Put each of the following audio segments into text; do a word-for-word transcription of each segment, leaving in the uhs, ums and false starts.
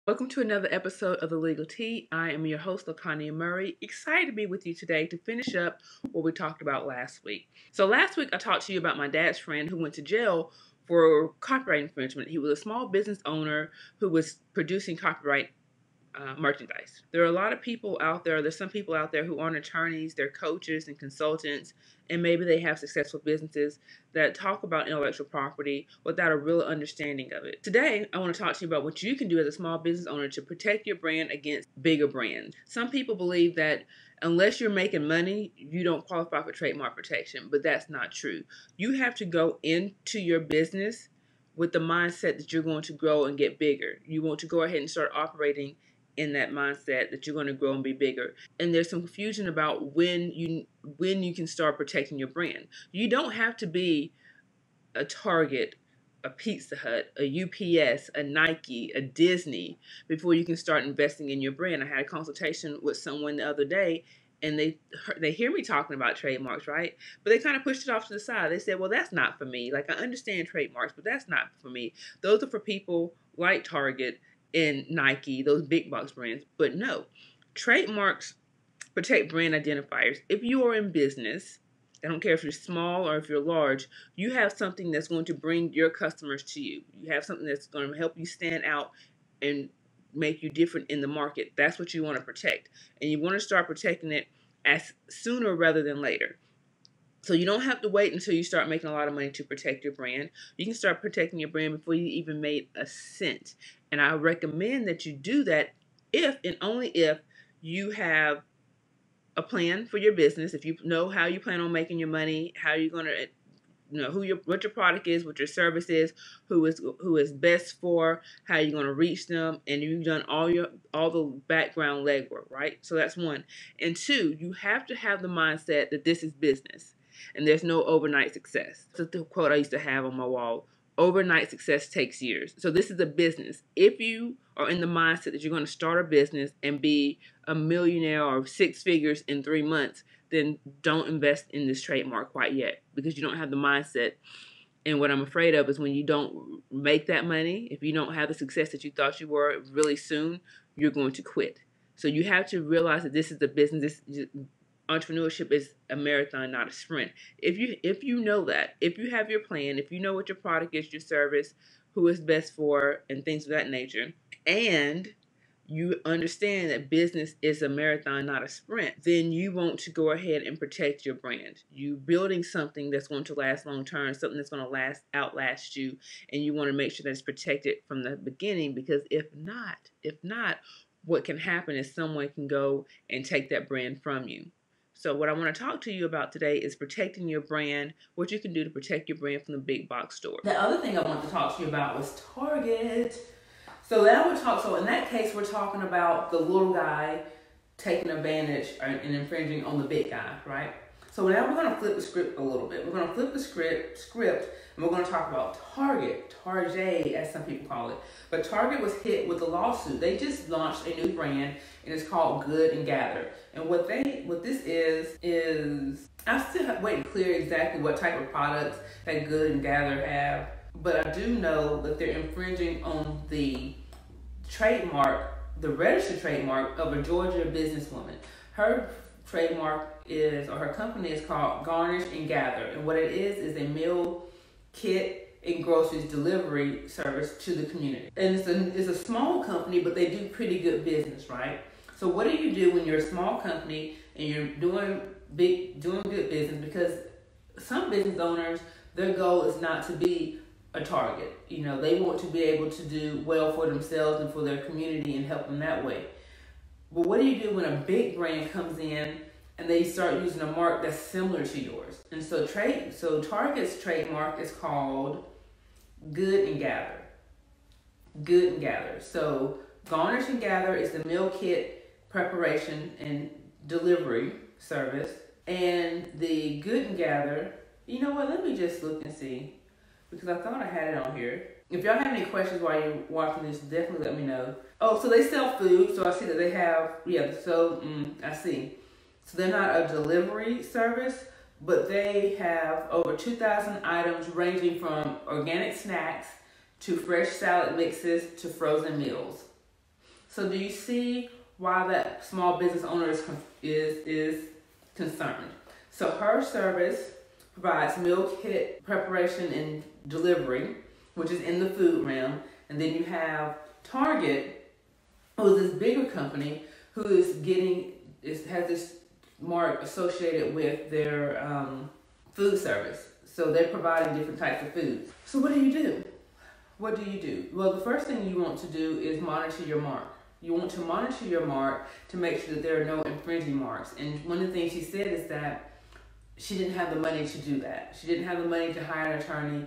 Welcome to another episode of The Legal Tea. I am your host, LaConia Murray. Excited to be with you today to finish up what we talked about last week. So last week I talked to you about my dad's friend who went to jail for copyright infringement. He was a small business owner who was producing copyright Uh, merchandise. There are a lot of people out there, there's some people out there who aren't attorneys, they're coaches and consultants, and maybe they have successful businesses that talk about intellectual property without a real understanding of it. Today, I want to talk to you about what you can do as a small business owner to protect your brand against bigger brands. Some people believe that unless you're making money, you don't qualify for trademark protection, but that's not true. You have to go into your business with the mindset that you're going to grow and get bigger. You want to go ahead and start operating in that mindset that you're going to grow and be bigger. And there's some confusion about when you when you can start protecting your brand. You don't have to be a Target, a Pizza Hut, a U P S, a Nike, a Disney before you can start investing in your brand. I had a consultation with someone the other day, and they they hear me talking about trademarks, right? But they kind of pushed it off to the side. They said, well, that's not for me. Like, I understand trademarks, but that's not for me. Those are for people like Target and Nike, those big box brands. But no, trademarks protect brand identifiers. If you are in business, I don't care if you're small or if you're large, you have something that's going to bring your customers to you. You have something that's going to help you stand out and make you different in the market. That's what you want to protect. And you want to start protecting it as sooner rather than later. So you don't have to wait until you start making a lot of money to protect your brand. You can start protecting your brand before you even made a cent. And I recommend that you do that if and only if you have a plan for your business. If you know how you plan on making your money, how you're going to, you know, who your what your product is, what your service is, who is who is best for, how you're going to reach them, and you've done all your all the background legwork, right? So that's one. And two, you have to have the mindset that this is business. And there's no overnight success. That's the quote I used to have on my wall. Overnight success takes years. So this is a business. If you are in the mindset that you're going to start a business and be a millionaire or six figures in three months, then don't invest in this trademark quite yet, because you don't have the mindset. And what I'm afraid of is when you don't make that money, if you don't have the success that you thought you were really soon, you're going to quit. So you have to realize that this is a business. This, entrepreneurship is a marathon, not a sprint. If you if you know that, if you have your plan, if you know what your product is, your service, who is best for, and things of that nature, and you understand that business is a marathon, not a sprint, then you want to go ahead and protect your brand. You building something that's going to last long term, something that's going to last outlast you, and you want to make sure that it's protected from the beginning, because if not, if not, what can happen is someone can go and take that brand from you. So what I want to talk to you about today is protecting your brand, what you can do to protect your brand from the big box store. The other thing I wanted to talk to you about was Target. So now we're talking, so in that case, we're talking about the little guy taking advantage and infringing on the big guy, right? So now we're going to flip the script a little bit. We're going to flip the script, script, and we're going to talk about Target, Target, as some people call it. But Target was hit with a lawsuit. They just launched a new brand, and it's called Good and Gather. And what they, what this is, is I still waiting to clear exactly what type of products that Good and Gather have. But I do know that they're infringing on the trademark, the registered trademark of a Georgia businesswoman. Her trademark is, or her company is called Garnish and Gather. And what it is, is a meal kit and groceries delivery service to the community. And it's a, it's a small company, but they do pretty good business, right? So what do you do when you're a small company and you're doing big, doing good business? Because some business owners, their goal is not to be a Target. You know, they want to be able to do well for themselves and for their community and help them that way. But what do you do when a big brand comes in and they start using a mark that's similar to yours? And so trade, so Target's trademark is called Good and Gather. Good and Gather. So Garnish and Gather is the meal kit preparation and delivery service. And the Good and Gather, you know what, let me just look and see, because I thought I had it on here. If y'all have any questions while you're watching this, definitely let me know. Oh, so they sell food. So I see that they have, yeah, so mm, I see. So they're not a delivery service, but they have over two thousand items ranging from organic snacks to fresh salad mixes to frozen meals. So do you see why that small business owner is is is concerned? So her service provides meal kit preparation and delivery, which is in the food realm, and then you have Target, who is this bigger company who is getting is has this mark associated with their um, food service. So they're providing different types of food. So what do you do? What do you do? Well, the first thing you want to do is monitor your mark. You want to monitor your mark to make sure that there are no infringing marks. And one of the things she said is that she didn't have the money to do that. She didn't have the money to hire an attorney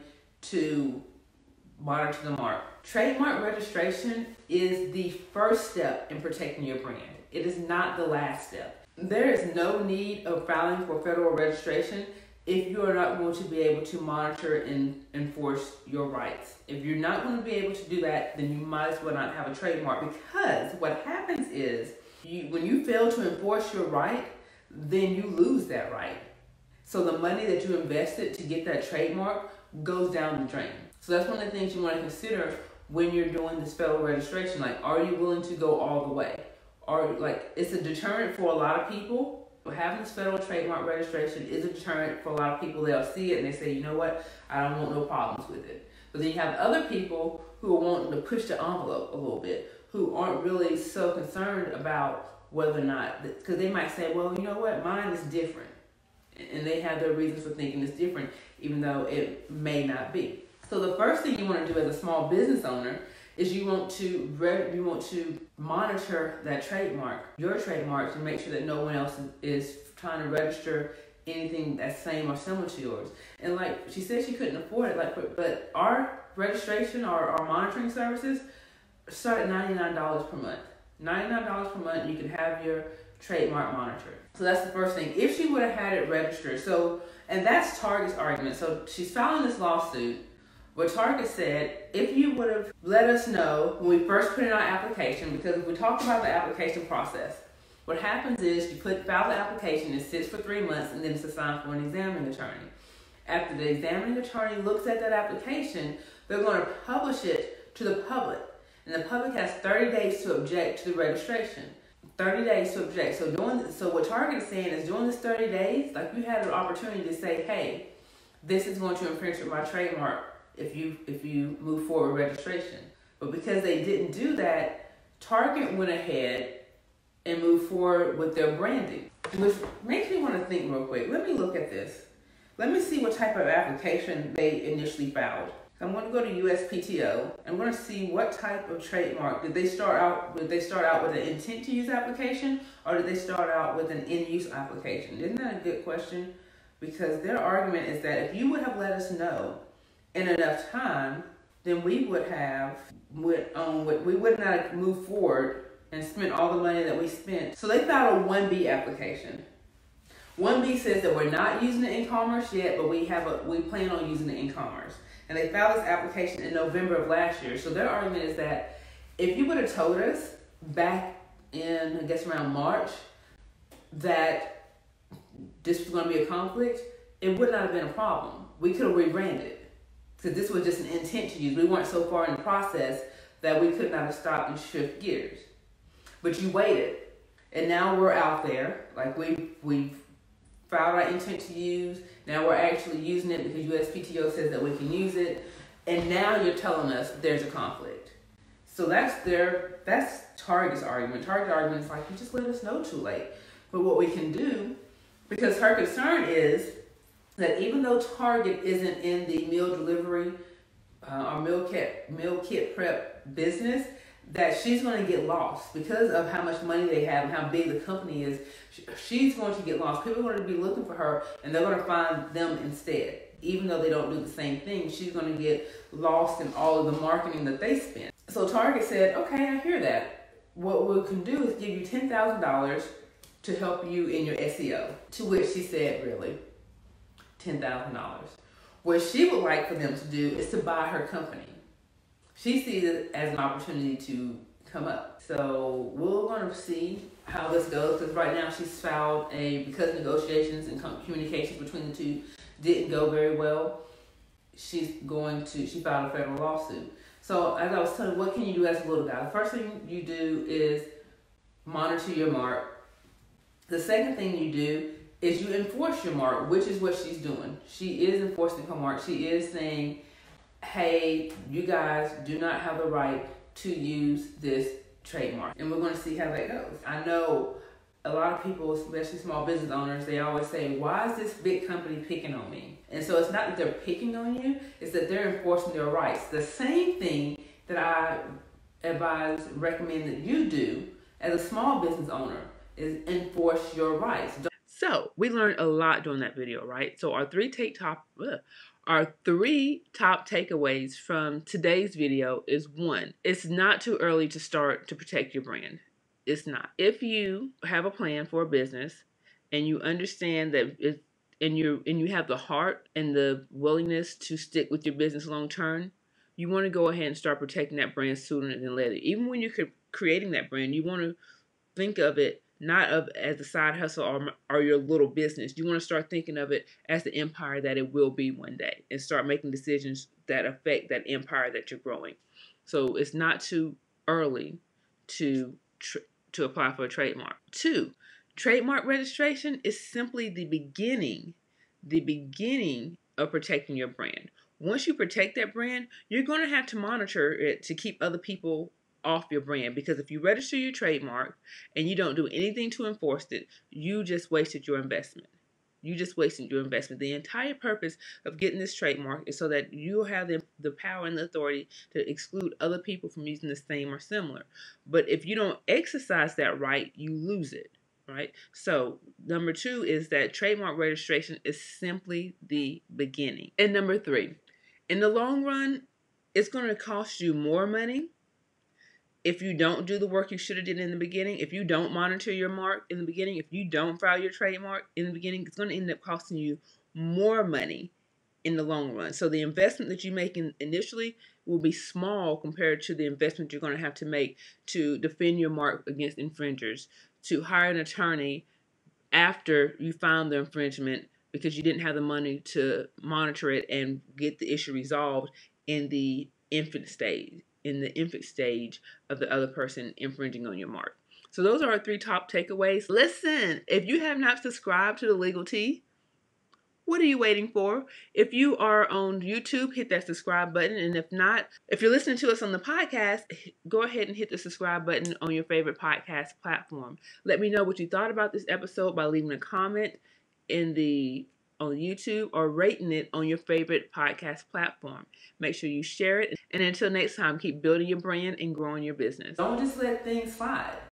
to monitor the mark. Trademark registration is the first step in protecting your brand. It is not the last step. There is no need of filing for federal registration if you are not going to be able to monitor and enforce your rights. If you're not going to be able to do that, then you might as well not have a trademark, because what happens is you, when you fail to enforce your right, then you lose that right. So the money that you invested to get that trademark goes down the drain. So that's one of the things you want to consider when you're doing this federal registration. Like, are you willing to go all the way? Or like, it's a deterrent for a lot of people. Having this federal trademark registration is a deterrent for a lot of people. They'll see it and they say, you know what, I don't want no problems with it. But then you have other people who are wanting to push the envelope a little bit, who aren't really so concerned about whether or not, because they might say, well, you know what, mine is different. And they have their reasons for thinking it's different, even though it may not be. So the first thing you want to do as a small business owner is you want to re- you want to monitor that trademark, your trademark, to make sure that no one else is, is trying to register anything that's same or similar to yours. And like she said, she couldn't afford it. Like, but, but our registration, our, our monitoring services start at ninety-nine dollars per month. ninety-nine dollars per month, you can have your trademark monitored. So that's the first thing. If she would have had it registered, so, and that's Target's argument. So she's filing this lawsuit. What Target said, if you would have let us know when we first put in our application, because we talked about the application process, what happens is you put file the application, it sits for three months, and then it's assigned for an examining attorney. After the examining attorney looks at that application, they're going to publish it to the public. And the public has thirty days to object to the registration. thirty days to object. So during, so what Target is saying is during this thirty days, like, you had an opportunity to say, hey, this is going to infringe my trademark if you if you move forward with registration. But because they didn't do that, Target went ahead and moved forward with their branding, which makes me want to think real quick. Let me look at this. Let me see what type of application they initially filed. I'm going to go to U S P T O. I'm going to see what type of trademark. Did they start out, did they start out with an intent to use application, or did they start out with an in-use application? Isn't that a good question? Because their argument is that if you would have let us know in enough time, then we would have, would, um, we would not have moved forward and spent all the money that we spent. So they filed a one B application. one B says that we're not using it in commerce yet, but we have a, we plan on using it in commerce. And they filed this application in November of last year. So their argument is that if you would have told us back in, I guess around March, that this was going to be a conflict, it would not have been a problem. We could have rebranded, because this was just an intent to use. We weren't so far in the process that we could not have stopped and shift gears. But you waited, and now we're out there. Like, we we've filed our intent to use. Now we're actually using it because U S P T O says that we can use it. And now you're telling us there's a conflict. So that's their, that's Target's argument. Target's argument is like, you just let us know too late. But what we can do, because her concern is that even though Target isn't in the meal delivery uh, or meal kit, meal kit prep business, that she's going to get lost because of how much money they have and how big the company is. She's going to get lost. People are going to be looking for her, and they're going to find them instead. Even though they don't do the same thing, she's going to get lost in all of the marketing that they spend. So Target said, okay, I hear that. What we can do is give you ten thousand dollars to help you in your S E O. To which she said, really? ten thousand dollars. What she would like for them to do is to buy her company. She sees it as an opportunity to come up. So we're going to see how this goes, because right now she's filed a, because negotiations and communications between the two didn't go very well, she's going to, she filed a federal lawsuit. So as I was telling you, what can you do as a little guy? The first thing you do is monitor your mark. The second thing you do is you enforce your mark, which is what she's doing. She is enforcing her mark. She is saying, hey, you guys do not have the right to use this trademark. And we're going to see how that goes. I know a lot of people, especially small business owners, they always say, why is this big company picking on me? And so it's not that they're picking on you, it's that they're enforcing their rights. The same thing that I advise, recommend that you do as a small business owner is enforce your rights. So we learned a lot during that video, right? So our three take top, ugh, our three top takeaways from today's video is one, it's not too early to start to protect your brand. It's not. If you have a plan for a business and you understand that it, and you and you have the heart and the willingness to stick with your business long term, you want to go ahead and start protecting that brand sooner than later. Even when you're creating that brand, you want to think of it not of as a side hustle or, or your little business. You want to start thinking of it as the empire that it will be one day and start making decisions that affect that empire that you're growing. So it's not too early to tr to apply for a trademark. Two, trademark registration is simply the beginning, the beginning of protecting your brand. Once you protect that brand, you're going to have to monitor it to keep other people off your brand, because if you register your trademark and you don't do anything to enforce it, you just wasted your investment. You just wasted your investment. The entire purpose of getting this trademark is so that you have the, the power and the authority to exclude other people from using the same or similar. But if you don't exercise that right, you lose it, right? So number two is that trademark registration is simply the beginning. And number three, in the long run, it's going to cost you more money if you don't do the work you should have did in the beginning. If you don't monitor your mark in the beginning, if you don't file your trademark in the beginning, it's going to end up costing you more money in the long run. So the investment that you make in initially will be small compared to the investment you're going to have to make to defend your mark against infringers, to hire an attorney after you found the infringement because you didn't have the money to monitor it and get the issue resolved in the infant stage. in the infant stage of the other person infringing on your mark. So those are our three top takeaways. Listen, if you have not subscribed to The Legal Tea, what are you waiting for? If you are on YouTube, hit that subscribe button. And if not, if you're listening to us on the podcast, go ahead and hit the subscribe button on your favorite podcast platform. Let me know what you thought about this episode by leaving a comment in the on YouTube or rating it on your favorite podcast platform. Make sure you share it. And until next time, keep building your brand and growing your business. Don't just let things slide.